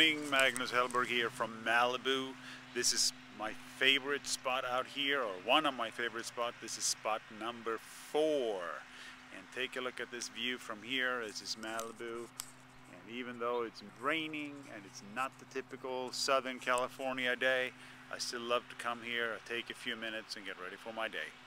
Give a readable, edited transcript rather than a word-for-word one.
morning, Magnus Hellberg here from Malibu. This is my favorite spot out here, or one of my favorite spots. This is spot number 4. And take a look at this view from here. This is Malibu. And even though it's raining and it's not the typical Southern California day, I still love to come here, take a few minutes and get ready for my day.